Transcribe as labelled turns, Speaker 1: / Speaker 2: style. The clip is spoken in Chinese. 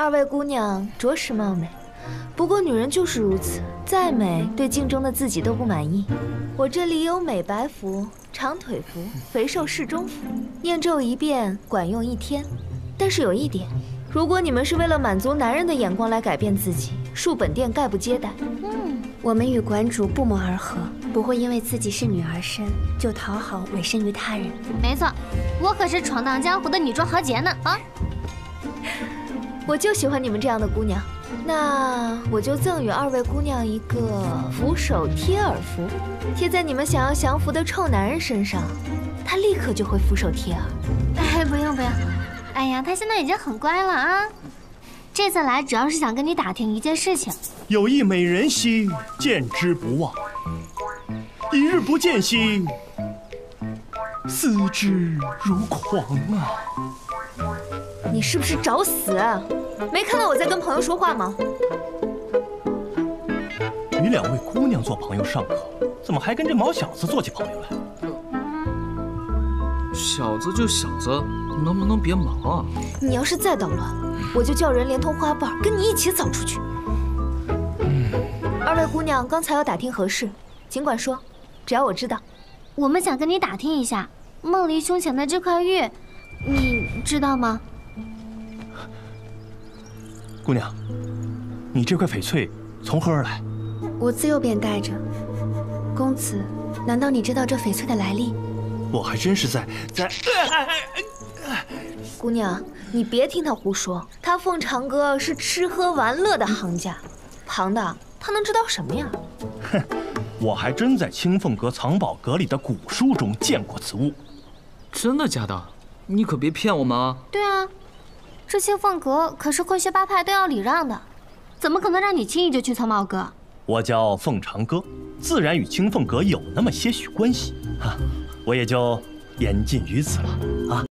Speaker 1: 二位姑娘着实貌美，不过女人就是如此，再美对镜中的自己都不满意。我这里有美白符、长腿符、肥瘦适中符，念咒一遍管用1天。但是有一点，如果你们是为了满足男人的眼光来改变自己，恕本店概不接待。
Speaker 2: 我们与馆主不谋而合，不会因为自己是女儿身就讨好委身于他人。
Speaker 3: 没错，我可是闯荡江湖的女中豪杰呢啊！
Speaker 1: 我就喜欢你们这样的姑娘。那我就赠予二位姑娘一个俯首贴耳符，贴在你们想要降服的臭男人身上，他立刻就会俯首贴耳。
Speaker 3: 哎，不用不用，哎呀，他现在已经很乖了啊。这次来主要是想跟你打听一件事情。
Speaker 4: 有一美人兮，见之不忘；一日不见兮，思之如狂啊！
Speaker 1: 你是不是找死？没看到我在跟朋友说话吗？
Speaker 4: 与两位姑娘做朋友尚可，怎么还跟这毛小子做起朋友来？
Speaker 5: 小子就小子，能不能别忙啊？
Speaker 1: 你要是再捣乱，我就叫人连同花瓣跟你一起扫出去。二位姑娘刚才要打听何事，尽管说，只要我知道。
Speaker 3: 我们想跟你打听一下，梦离胸前的这块玉，你知道吗？
Speaker 4: 姑娘，你这块翡翠从何而来？
Speaker 2: 我自幼便带着。公子，难道你知道这翡翠的来历？
Speaker 4: 我还真是在。
Speaker 1: 姑娘，你别听他胡说，他凤长哥是吃喝玩乐的行家，旁的他能知道什么呀？
Speaker 4: 哼，我还真在清凤阁藏宝阁里的古书中见过此物。
Speaker 5: 真的假的？你可别骗我们啊！
Speaker 3: 对啊，这清凤阁可是混血八派都要礼让的，怎么可能让你轻易就去藏宝阁？
Speaker 4: 我叫凤长歌，自然与清凤阁有那么些许关系啊，我也就言尽于此了啊。